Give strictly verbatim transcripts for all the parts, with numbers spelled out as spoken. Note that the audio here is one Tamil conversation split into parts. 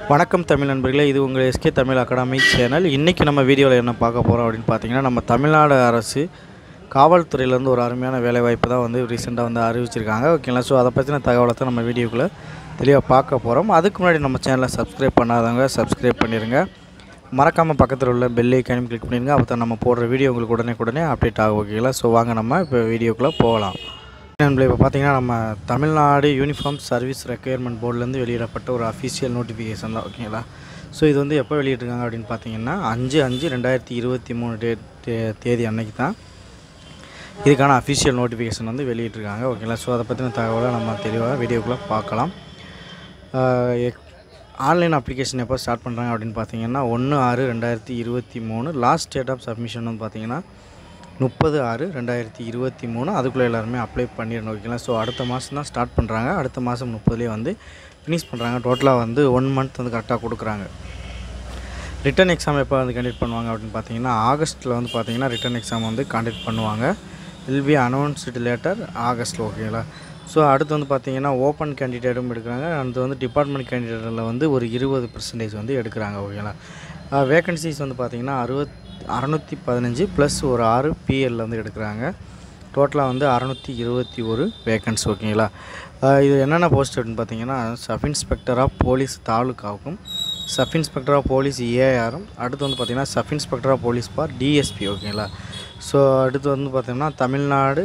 வணக்கம் தமிழ் நண்பர்களே, இது உங்கள் எஸ்கே தமிழ் அகாடமி சேனல். இன்றைக்கி நம்ம வீடியோவில் என்ன பார்க்க போகிறோம் அப்படின்னு பார்த்தீங்கன்னா, நம்ம தமிழ்நாடு அரசு காவல்துறையிலேருந்து ஒரு அருமையான வேலைவாய்ப்பு தான் வந்து ரீசெண்டாக வந்து அறிவிச்சிருக்காங்க. ஓகேங்களா? ஸோ அதை பற்றின தகவலை தான் நம்ம வீடியோக்குள்ளே தெளிவாக பார்க்க போகிறோம். அதுக்கு முன்னாடி நம்ம சேனலை சப்ஸ்கிரைப் பண்ணாதவங்க சப்ஸ்கிரைப் பண்ணிடுங்க. மறக்காமல் பக்கத்தில் உள்ள பெல் ஐக்கானையும் கிளிக் பண்ணிடுங்க. அப்போ தான் நம்ம போடுற வீடியோ உங்களுக்கு உடனே உடனே அப்டேட் ஆகும். ஓகேங்களா? ஸோ வாங்க நம்ம இப்போ வீடியோக்குள்ளே போகலாம். நண்பர்களே, இப்போ பார்த்தீங்கன்னா நம்ம தமிழ்நாடு யூனிஃபார்ம் சர்வீஸ் ரெக்குயர்மெண்ட் போர்டிலேருந்து வெளியிடப்பட்ட ஒரு அஃபிஷியல் நோட்டிஃபிகேஷன் தான். ஓகேங்களா? ஸோ இது வந்து எப்போ வெளியிட்டிருக்காங்க அப்படின்னு பார்த்தீங்கன்னா அஞ்சு அஞ்சு ரெண்டாயிரத்தி இருபத்தி மூணு டேட் தேதி அன்னைக்கு தான் இதுக்கான அஃபிஷியல் நோட்டிஃபிகேஷன் வந்து வெளியிட்டிருக்காங்க. ஓகேங்களா? ஸோ அதை பற்றின தகவலை நம்ம தெளிவாக வீடியோக்குள்ளே பார்க்கலாம். ஆன்லைன் அப்ளிகேஷன் எப்போ ஸ்டார்ட் பண்ணுறாங்க அப்படின்னு பார்த்தீங்கன்னா ஒன்று ஆறு ரெண்டாயிரத்தி இருபத்தி மூணு லாஸ்ட் டேட் ஆஃப் சப்மிஷன் வந்து பார்த்தீங்கன்னா முப்பது ஆறு ரெண்டாயிரத்தி இருபத்தி மூணு அதுக்குள்ளே எல்லாருமே அப்ளை பண்ணிடணும். ஓகேங்களா? ஸோ அடுத்த மாதம் தான் ஸ்டார்ட் பண்ணுறாங்க. அடுத்த மாதம் முப்பதுலேயே வந்து ஃபினிஷ் பண்ணுறாங்க. டோட்டலாக வந்து ஒன் மந்த் வந்து கரெக்டாக கொடுக்குறாங்க. ரிட்டன் எக்ஸாம் எப்போ வந்து கண்டக்ட் பண்ணுவாங்க அப்படின்னு பார்த்தீங்கன்னா ஆகஸ்ட்டில் வந்து பார்த்தீங்கன்னா ரிட்டன் எக்ஸாம் வந்து கண்டக்ட் பண்ணுவாங்க. வில் பி அனௌன்ஸ்டு லேட்டர் ஆகஸ்ட்டில். ஓகேங்களா? ஸோ அடுத்து வந்து பார்த்தீங்கன்னா ஓப்பன் கேண்டிடேட்டும் எடுக்கிறாங்க. அடுத்து வந்து டிபார்ட்மெண்ட் கேண்டிடேட்டில் வந்து ஒரு இருபது பர்சன்டேஜ் வந்து எடுக்கிறாங்க. ஓகேங்களா? வேகன்சிஸ் வந்து பார்த்திங்கன்னா அறுபத் அறநூற்றி பதினஞ்சு ப்ளஸ் ஒரு ஆறு பிஎல்ல வந்து எடுக்கிறாங்க. டோட்டலாக வந்து அறநூற்றி இருபத்தி ஒரு வேகன்சி. ஓகேங்களா? இது என்னென்ன போஸ்ட் அப்படின்னு பார்த்தீங்கன்னா சப் இன்ஸ்பெக்டர் ஆஃப் போலீஸ் தாலுக்காவுக்கும் சப் இன்ஸ்பெக்டர் ஆஃப் போலீஸ் ஏஆரும் அடுத்து வந்து பார்த்திங்கன்னா sub inspector of police for DSP. ஓகேங்களா? ஸோ அடுத்து வந்து பார்த்திங்கன்னா தமிழ்நாடு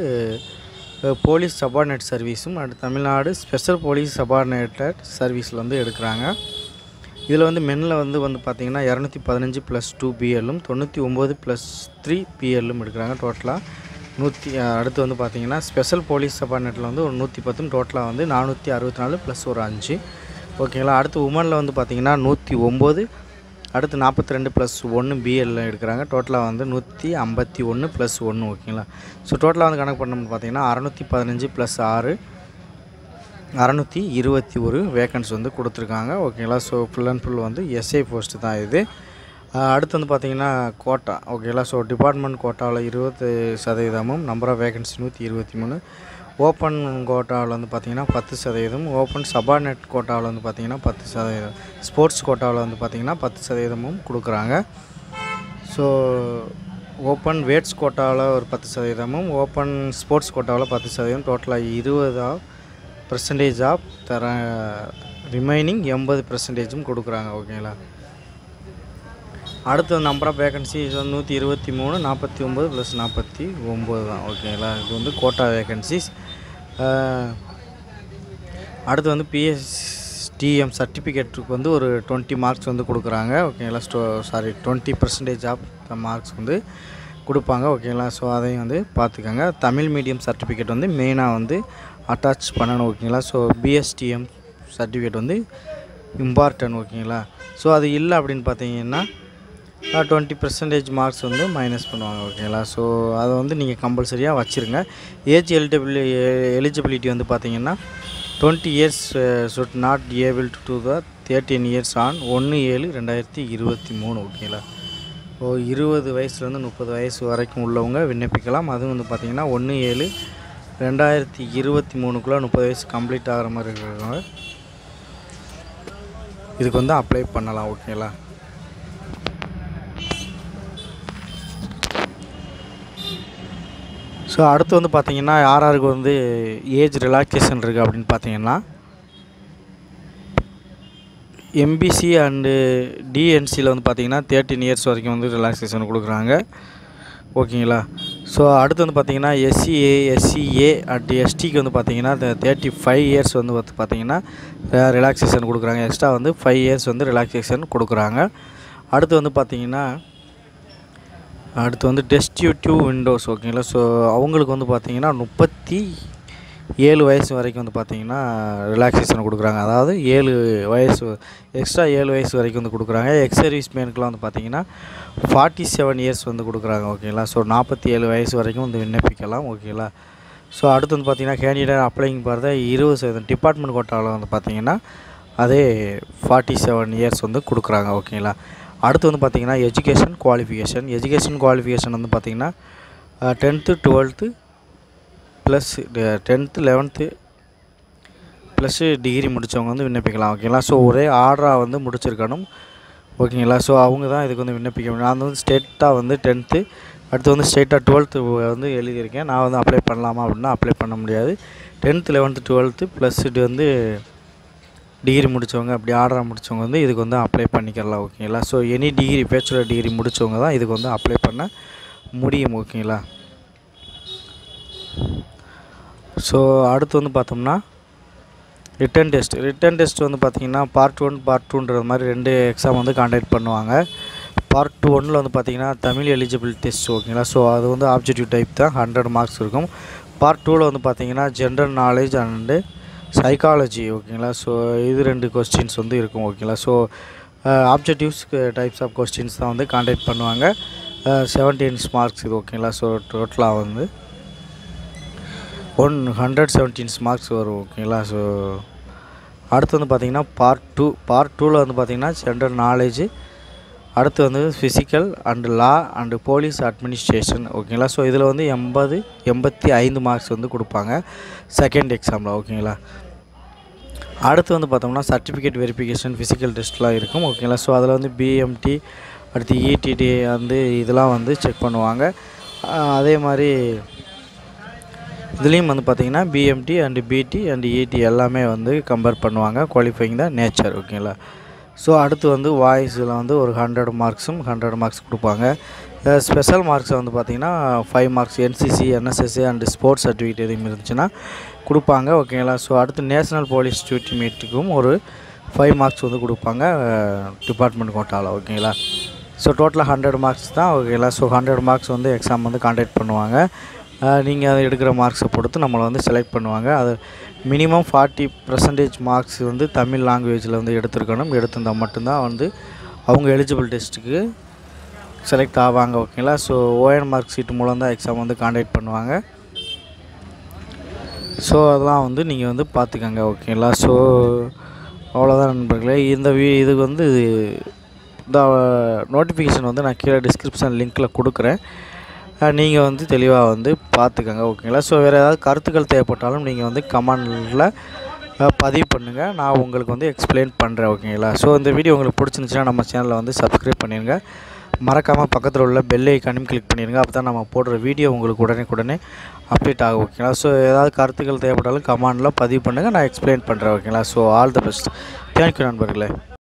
போலீஸ் சபார்டினேட் சர்வீஸும் அடுத்து தமிழ்நாடு ஸ்பெஷல் போலீஸ் சபார்டினேட்டட் சர்வீஸில் வந்து எடுக்கிறாங்க. இதில் வந்து மென்னில் வந்து வந்து பார்த்திங்கன்னா இரநூத்தி பதினஞ்சு ப்ளஸ் டூ பிஎல்லும் தொண்ணூற்றி ஒம்பது ப்ளஸ் த்ரீ பிஎல்லும் எடுக்கிறாங்க. டோட்டலாக நூற்றி அடுத்து வந்து பார்த்திங்கன்னா ஸ்பெஷல் போலீஸ் சபார்டினேட்டில் வந்து ஒரு நூற்றி பத்தும் டோட்டலாக வந்து நானூற்றி அறுபத்தி நாலு ப்ளஸ் ஒரு அஞ்சு. ஓகேங்களா? அடுத்து உமனில் வந்து பார்த்திங்கன்னா நூற்றி ஒம்பது அடுத்து நாற்பத்தி ரெண்டு ப்ளஸ் ஒன்று பிஎல்ல எடுக்கிறாங்க. டோட்டலாக வந்து நூற்றி ஐம்பத்தி ஒன்று ப்ளஸ் ஒன்று. ஓகேங்களா? ஸோ டோட்டலாக வந்து கணக்கு பண்ணோம்னு பார்த்திங்கன்னா அறநூற்றி பதினஞ்சு ப்ளஸ் ஆறு அறநூற்றி இருபத்தி ஒரு வேக்கன்சி வந்து கொடுத்துருக்காங்க. ஓகேங்களா? ஸோ ஃபுல் அண்ட் ஃபுல் வந்து எஸ்ஐ போஸ்ட்டு தான் இது. அடுத்து வந்து பார்த்திங்கன்னா கோட்டா. ஓகேங்களா? ஸோ டிபார்ட்மெண்ட் கோட்டாவில் இருபது சதவீதமும் நம்பர் ஆஃப் வேகன்சி நூற்றி இருபத்தி மூணு ஓப்பன் கோட்டாவில் வந்து பார்த்திங்கன்னா பத்து சதவீதம் ஓப்பன் சபார்டினேட் கோட்டாவில் வந்து பார்த்திங்கன்னா பத்து சதவீதம் ஸ்போர்ட்ஸ் கோட்டாவில் வந்து பார்த்திங்கன்னா பத்து சதவீதமும் கொடுக்குறாங்க. ஸோ ஓப்பன் வேட்ஸ் கோட்டாவில் ஒரு பத்து சதவீதமும் ஓப்பன் ஸ்போர்ட்ஸ் கோட்டாவில் பத்து சதவீதம் டோட்டலாக இருபதா பர்சன்டேஜ் ஆஃப் தர ரிமைனிங் எண்பது பர்சன்டேஜும் கொடுக்குறாங்க. ஓகேங்களா? அடுத்த நம்பர் ஆஃப் வேகன்சிஸ் வந்து நூற்றி இருபத்தி மூணு நாற்பத்தி ஒம்பது ப்ளஸ் நாற்பத்தி ஒம்பது தான். ஓகேங்களா? இது வந்து கோட்டா வேகன்சிஸ். அடுத்து வந்து பிஎஸ்டிஎம் சர்டிஃபிகேட்டுக்கு வந்து ஒரு டுவெண்ட்டி மார்க்ஸ் வந்து கொடுக்குறாங்க. ஓகேங்களா? So sorry twenty percentage of the marks வந்து கொடுப்பாங்க. ஓகேங்களா? ஸோ அதையும் வந்து பார்த்துக்கோங்க. தமிழ் மீடியம் சர்டிஃபிகேட் வந்து மெயினாக வந்து அட்டாச் பண்ணணும். ஓகேங்களா? ஸோ பிஎஸ்டிஎம் சர்டிஃபிகேட் வந்து இம்பார்ட்டன்ட். ஓகேங்களா? ஸோ அது இல்லை அப்படின்னு பார்த்தீங்கன்னா டுவெண்ட்டி பர்சன்டேஜ் மார்க்ஸ் வந்து மைனஸ் பண்ணுவாங்க. ஓகேங்களா? ஸோ அதை வந்து நீங்கள் கம்பல்சரியாக வச்சுருங்க. ஏஜ் எலிஜிபிலி எலிஜிபிலிட்டி வந்து பார்த்தீங்கன்னா twenty years should not able to do the thirteen years on ஒன்று ஏழு ரெண்டாயிரத்தி இருபத்தி மூணு. ஓகேங்களா? ஸோ இருபது வயசுலேருந்து முப்பது வயசு வரைக்கும் உள்ளவங்க விண்ணப்பிக்கலாம். அதுவும் வந்து பார்த்திங்கன்னா ஒன்று ஏழு ரெண்டாயிரத்தி இருபத்தி மூணுக்குள்ளே முப்பது வயசு கம்ப்ளீட் ஆகிற மாதிரி இருக்கிறவங்க இதுக்கு வந்து அப்ளை பண்ணலாம். ஓகேங்களா? ஸோ அடுத்து வந்து பார்த்திங்கன்னா யார் யாருக்கு வந்து ஏஜ் ரிலாக்ஸேஷன் இருக்குது அப்படின்னு பார்த்தீங்கன்னா எம்பிசி அண்டு டிஎன்சியில் வந்து பார்த்திங்கன்னா தேர்ட்டின் இயர்ஸ் வரைக்கும் வந்து ரிலாக்ஸேஷன் கொடுக்குறாங்க. ஓகேங்களா? ஸோ அடுத்து வந்து பார்த்திங்கன்னா எஸ்சிஏ எஸ்சிஏ அட் எஸ்டிக்கு வந்து பார்த்திங்கன்னா தேர்ட்டி ஃபைவ் இயர்ஸ் வந்து பார்த்திங்கன்னா ரிலாக்ஸேஷன் கொடுக்குறாங்க. எக்ஸ்ட்ரா வந்து ஃபைவ் இயர்ஸ் வந்து ரிலாக்ஸேஷன் கொடுக்குறாங்க. அடுத்து வந்து பார்த்திங்கன்னா அடுத்து வந்து டெஸ்டியூட்டிவ் விண்டோஸ். ஓகேங்களா? ஸோ அவங்களுக்கு வந்து பார்த்திங்கன்னா முப்பத்தி ஏழு வயசு வரைக்கும் வந்து பார்த்திங்கன்னா ரிலாக்ஸேஷன் கொடுக்குறாங்க. அதாவது ஏழு வயசு எக்ஸ்ட்ரா ஏழு வயசு வரைக்கும் வந்து கொடுக்குறாங்க. எக்ஸ் சர்வீஸ் மேனுக்கெலாம் வந்து பார்த்திங்கன்னா ஃபார்ட்டி செவன் இயர்ஸ் வந்து கொடுக்குறாங்க. ஓகேங்களா? ஸோ நாற்பத்தி ஏழு வயசு வரைக்கும் வந்து விண்ணப்பிக்கலாம். ஓகேங்களா? ஸோ அடுத்து வந்து பார்த்திங்கன்னா கேண்டிடேட் அப்ளைங் பார்த்தா இருபது சதவீதம் டிபார்ட்மெண்ட் கோட்டாவில் வந்து பார்த்திங்கன்னா அதே ஃபார்ட்டி செவன் இயர்ஸ் வந்து கொடுக்குறாங்க. ஓகேங்களா? அடுத்து வந்து பார்த்திங்கன்னா எஜுகேஷன் குவாலிஃபிகேஷன் எஜுகேஷன் குவாலிஃபிகேஷன் வந்து பார்த்திங்கன்னா tenth twelfth plus tenth eleventh plus degree முடித்தவங்க வந்து விண்ணப்பிக்கலாம் ஓகேங்களா. ஸோ ஒரே ஆர்டராக வந்து முடிச்சிருக்கணும் ஓகேங்களா. ஸோ அவங்க தான் இதுக்கு வந்து விண்ணப்பிக்க முடியும். நான் வந்து ஸ்டேட்டாக வந்து டென்த்து அடுத்து வந்து ஸ்டேட்டாக டுவெல்த்து வந்து எழுதியிருக்கேன். நான் வந்து அப்ளை பண்ணலாமா அப்படின்னா அப்ளை பண்ண முடியாது. டென்த்து லெவன்த்து டுவெல்த்து ப்ளஸ் இது வந்து டிகிரி முடித்தவங்க அப்படி ஆர்டராக முடித்தவங்க வந்து இதுக்கு வந்து அப்ளை பண்ணிக்கலாம் ஓகேங்களா. So any degree bachelor degree முடித்தவங்க தான் இதுக்கு வந்து அப்ளை பண்ண முடியும் ஓகேங்களா. ஸோ அடுத்து வந்து பார்த்தோம்னா ரிட்டன் டெஸ்ட் ரிட்டன் டெஸ்ட் வந்து பார்த்திங்கன்னா பார்ட் ஒன் பார்ட் டூன்றது மாதிரி ரெண்டு எக்ஸாம் வந்து காண்டக்ட் பண்ணுவாங்க. பார்ட் டூ ஒன்னில் வந்து பார்த்திங்கன்னா தமிழ் எலிஜிபிள் டெஸ்ட் ஓகேங்களா. ஸோ அது வந்து ஆப்ஜெக்டிவ் டைப் தான், ஹண்ட்ரட் மார்க்ஸ் இருக்கும். பார்ட் டூவில் வந்து பார்த்திங்கன்னா ஜென்ரல் நாலேஜ் அண்டு சைக்காலஜி ஓகேங்களா. ஸோ இது ரெண்டு கொஸ்டின்ஸ் வந்து இருக்கும் ஓகேங்களா. So objectives types of questions தான் வந்து காண்டக்ட் பண்ணுவாங்க. செவன்டீன் மார்க்ஸ் இது ஓகேங்களா. ஸோ டோட்டலாக வந்து ஒன் ஹண்ட்ரட் செவன்டீன்ஸ் மார்க்ஸ் வரும் ஓகேங்களா. ஸோ அடுத்து வந்து பார்த்திங்கன்னா பார்ட் டூ பார்ட் டூவில் வந்து பார்த்திங்கன்னா ஜென்ரல் நாலேஜ், அடுத்து வந்து physical and law and police administration ஓகேங்களா. ஸோ இதில் வந்து எண்பது எண்பத்தி ஐந்து மார்க்ஸ் வந்து கொடுப்பாங்க செகண்ட் எக்ஸாமில் ஓகேங்களா. அடுத்து வந்து பார்த்தோம்னா சர்டிஃபிகேட் வெரிஃபிகேஷன் ஃபிசிக்கல் டெஸ்ட்லாம் இருக்கும் ஓகேங்களா. ஸோ அதில் வந்து பிஎம்டி அடுத்து இடிடி வந்து இதெல்லாம் வந்து செக் பண்ணுவாங்க. அதே மாதிரி இதுலேயும் வந்து பார்த்திங்கன்னா பிஎம்டி அண்டு பிடி அண்டு இடி எல்லாமே வந்து கம்பேர் பண்ணுவாங்க, குவாலிஃபைங் த நேச்சர் ஓகேங்களா. ஸோ அடுத்து வந்து வாய்ஸில் வந்து ஒரு ஹண்ட்ரட் மார்க்ஸும் ஹண்ட்ரட் மார்க்ஸ் கொடுப்பாங்க. ஸ்பெஷல் மார்க்ஸை வந்து பார்த்திங்கன்னா five marks NCC NSSA and sports certificate எதுவும் இருந்துச்சுன்னா கொடுப்பாங்க ஓகேங்களா. ஸோ அடுத்து நேஷ்னல் போலீஸ் டியூட்டி மீட்டுக்கும் ஒரு ஃபைவ் மார்க்ஸ் வந்து கொடுப்பாங்க டிபார்ட்மெண்ட் கோட்டாவில் ஓகேங்களா. ஸோ டோட்டலாக ஹண்ட்ரட் மார்க்ஸ் தான் ஓகேங்களா. ஸோ ஹண்ட்ரட் மார்க்ஸ் வந்து எக்ஸாம் வந்து காண்டக்ட் பண்ணுவாங்க. நீங்கள் அதை எடுக்கிற மார்க்ஸை பொறுத்து நம்மளை வந்து செலக்ட் பண்ணுவாங்க. அது மினிமம் ஃபார்ட்டி பர்சன்டேஜ் மார்க்ஸ் வந்து தமிழ் லாங்குவேஜில் வந்து எடுத்துருக்கணும். எடுத்திருந்தால் மட்டும்தான் வந்து அவங்க எலிஜிபிள் டெஸ்ட்டுக்கு செலக்ட் ஆவாங்க ஓகேங்களா. ஸோ ஓஎன் மார்க் ஷீட் மூலம் தான் எக்ஸாம் வந்து காண்டக்ட் பண்ணுவாங்க. ஸோ அதெல்லாம் வந்து நீங்கள் வந்து பார்த்துக்கங்க ஓகேங்களா. ஸோ அவ்வளோதான் நண்பர்களே. இந்த வீ இதுக்கு வந்து இந்த நோட்டிஃபிகேஷன் வந்து நான் கீழே டிஸ்கிரிப்ஷன் லிங்க்கில் கொடுக்குறேன். நீங்கள் வந்து தெளிவாக வந்து பார்த்துக்கங்க ஓகேங்களா. ஸோ வேறு ஏதாவது கருத்துக்கள் தேவைப்பட்டாலும் நீங்கள் வந்து கமெண்டில் பதிவு பண்ணுங்கள், நான் உங்களுக்கு வந்து எக்ஸ்பிளைன் பண்ணுறேன் ஓகேங்களா. ஸோ இந்த வீடியோ உங்களுக்கு பிடிச்சிருந்துச்சுன்னா நம்ம சேனலை வந்து சப்ஸ்கிரைப் பண்ணிடுங்க. மறக்காமல் பக்கத்தில் உள்ள பெல் ஐக்கானையும் கிளிக் பண்ணிடுங்க. அப்போ தான் நம்ம போடுற வீடியோ உங்களுக்கு உடனே உடனே அப்டேட் ஆகும் ஓகேங்களா. ஸோ ஏதாவது கருத்துக்கள் தேவைப்பட்டாலும் கமெண்டில் பதிவு பண்ணுங்கள், நான் எக்ஸ்பிளைன் பண்ணுறேன் ஓகேங்களா. So all the best. Thank you நண்பர்களே.